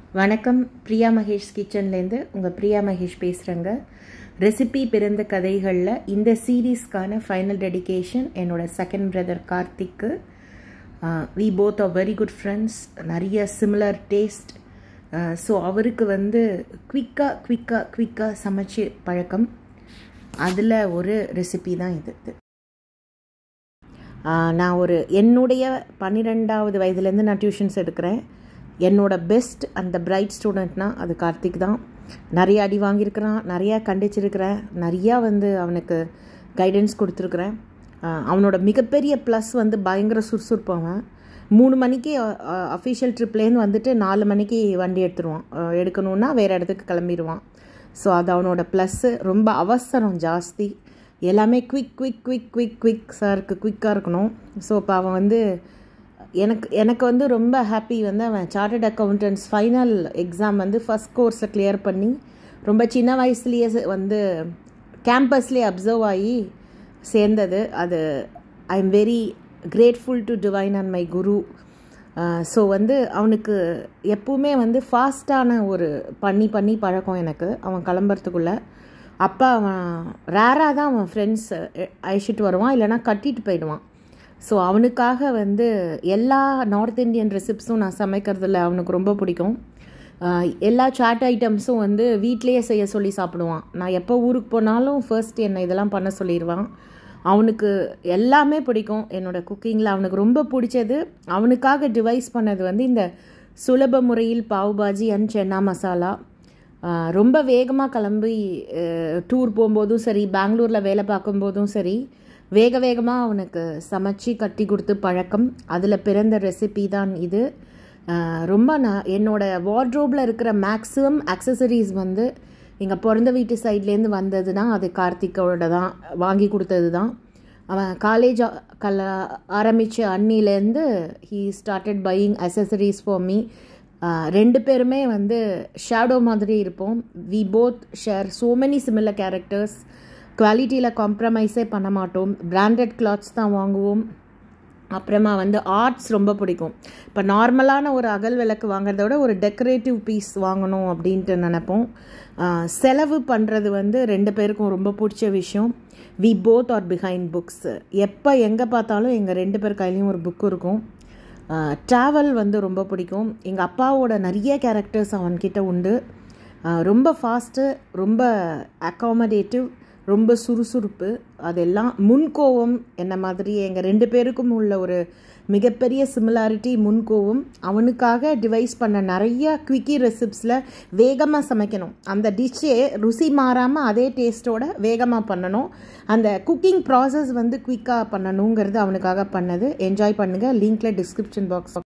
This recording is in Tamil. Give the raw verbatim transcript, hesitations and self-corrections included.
வணக்கம். பிரியா மகேஷ் கிச்சன்லேருந்து உங்கள் பிரியா மகேஷ் பேசுகிறேங்க. ரெசிபி பிறந்த கதைகளில் இந்த சீரீஸ்க்கான ஃபைனல் டெடிகேஷன் என்னோட செகண்ட் பிரதர் கார்த்திக்கு. We both are very good friends, நிறைய சிமிலர் டேஸ்ட். ஸோ அவருக்கு வந்து குவிக்காக குவிக்காக குவிக்காக சமைச்சு பழக்கம். அதில் ஒரு ரெசிபி தான் இது. நான் ஒரு என்னுடைய பன்னிரெண்டாவது வயதுலேருந்து நான் டியூஷன்ஸ் எடுக்கிறேன். என்னோட பெஸ்ட் அந்த பிரைட் ஸ்டூடெண்ட்னால் அது கார்த்திக் தான். நிறைய அடி வாங்கியிருக்கிறான், நிறையா கண்டிச்சிருக்கிறேன், நிறையா வந்து அவனுக்கு கைடன்ஸ் கொடுத்துருக்குறேன். அவனோட மிகப்பெரிய ப்ளஸ் வந்து பயங்கர சுறுசுறுப்பான். மூணு மணிக்கு அஃபிஷியல் ட்ரிப்லேருந்து வந்துட்டு நாலு மணிக்கு வண்டி எடுத்துருவான். எடுக்கணுன்னா வேறு இடத்துக்கு கிளம்பிடுவான். ஸோ அது அவனோட ப்ளஸ்ஸு. ரொம்ப அவசரம் ஜாஸ்தி, எல்லாமே quick quick quick quick quick சாருக்கு குவிக்காக இருக்கணும். ஸோ இப்போ அவன் வந்து எனக்கு எனக்கு வந்து ரொம்ப ஹாப்பி வந்து அவன் சார்ட்டர்ட் அக்கௌண்டன்ட்ஸ் ஃபைனல் எக்ஸாம் வந்து ஃபஸ்ட் கோர்ஸை கிளியர் பண்ணி ரொம்ப சின்ன வயசுலேயே வந்து கேம்பஸ்லேயே அப்சர்வ் ஆகி சேர்ந்தது. அது I am very grateful to divine and my guru. So வந்து அவனுக்கு எப்பவுமே வந்து ஃபாஸ்ட்டான ஒரு பண்ணி பண்ணி பழக்கம் எனக்கு. அவன் கிளம்புறதுக்குள்ளே அப்போ அவன் ரேராக தான் அவன் ஃப்ரெண்ட்ஸ் அழைச்சிட்டு வருவான், இல்லைனா கட்டிட்டு போயிடுவான். ஸோ அவனுக்காக வந்து எல்லா நார்த் இந்தியன் ரெசிப்ஸும் நான் சமைக்கிறதுல அவனுக்கு ரொம்ப பிடிக்கும். எல்லா சாட் ஐட்டம்ஸும் வந்து வீட்லேயே செய்ய சொல்லி சாப்பிடுவான். நான் எப்போ ஊருக்கு போனாலும் ஃபர்ஸ்ட் என்னை இதெல்லாம் பண்ண சொல்லிடுவான். அவனுக்கு எல்லாமே பிடிக்கும். என்னோடய குக்கிங்கில் அவனுக்கு ரொம்ப பிடிச்சது, அவனுக்காக டிவைஸ் பண்ணது வந்து இந்த சுலப முறையில் பாவ் பாஜி அண்ட் சென்னா மசாலா. ரொம்ப வேகமாக கிளம்பி டூர் போகும்போதும் சரி, பெங்களூரில் வேலை பார்க்கும்போதும் சரி, வேக வேகமாக அவனுக்கு சமைச்சு கட்டி கொடுத்து பழக்கம். அதில் பிறந்த ரெசிபி தான் இது. ரொம்ப நான் என்னோடய வார்ட்ரோப்பில் இருக்கிற மேக்ஸிமம் ஆக்சசரிஸ் வந்து எங்கள் பிறந்த வீட்டு சைட்லேருந்து வந்தது தான். அது கார்த்திக்கோட தான் வாங்கி கொடுத்தது தான். அவன் காலேஜ் கல ஆரம்பித்த அன்னிலேருந்து he started buying accessories for me. ரெண்டு பேருமே வந்து ஷேடோ மாதிரி இருப்போம். We both share so many similar characters. குவாலிட்டியில் காம்ப்ரமைஸே பண்ண மாட்டோம். பிராண்டட் கிளாத்ஸ் தான் வாங்குவோம். அப்புறமா வந்து ஆர்ட்ஸ் ரொம்ப பிடிக்கும். இப்போ நார்மலான ஒரு அகல் விளக்கு வாங்குறத விட ஒரு டெக்கரேட்டிவ் பீஸ் வாங்கணும் அப்படின்ட்டு நினைப்போம். செலவு பண்ணுறது வந்து ரெண்டு பேருக்கும் ரொம்ப பிடிச்ச விஷயம். We both are behind books. எப்போ எங்கே பார்த்தாலும் எங்கள் ரெண்டு பேர் கையிலையும் ஒரு புக் இருக்கும். ட்ராவல் வந்து ரொம்ப பிடிக்கும். எங்கள் அப்பாவோட நிறைய கேரக்டர்ஸ் அவன்கிட்ட உண்டு. ரொம்ப ஃபாஸ்ட்டு, ரொம்ப அக்காமடேட்டிவ், ரொம்ப சுறுசுறுப்பு. அதெல்லாம் முன்கோவம். என்ன மாதிரி எங்கள் ரெண்டு பேருக்கும் உள்ள ஒரு மிகப்பெரிய சிமிலாரிட்டி முன்கோவம். அவனுக்காக டிவைஸ் பண்ண நிறைய குவிக்கி ரெசிப்ஸில் வேகமாக சமைக்கணும். அந்த டிஷ்ஷே ருசி மாறாமல் அதே டேஸ்ட்டோட வேகமாக பண்ணணும். அந்த குக்கிங் ப்ராசஸ் வந்து குவிக்காக பண்ணணுங்கிறது அவனுக்காக பண்ணது. என்ஜாய் பண்ணுங்கள். லிங்க்கில் டிஸ்கிரிப்ஷன் பாக்ஸ்